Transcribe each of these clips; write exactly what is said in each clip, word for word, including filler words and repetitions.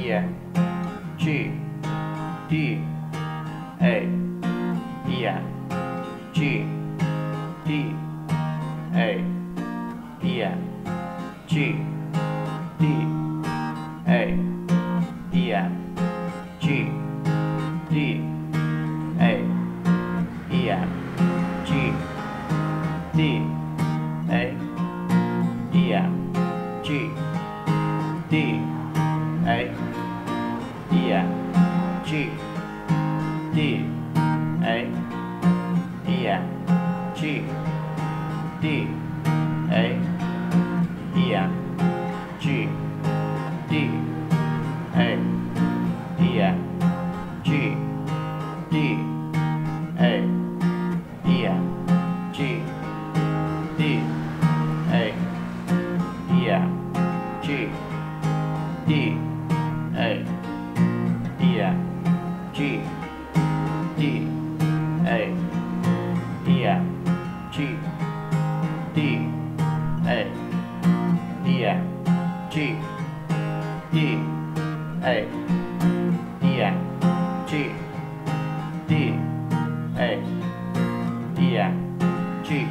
F, G, D, A, F, G, D, A, F, G, D, A, F, G, D, A, F, G, D, A, F, G, D, A, F, G, D, A, F, G, D, A, F, G, D, A, F, G, D, A, F, G, D, A, F, G, D, A, F, G, D, A, F, G, D, A, F, G, D, A, F, G, D, A, F, G,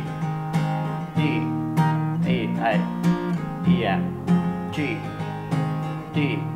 D, A, F, G, D,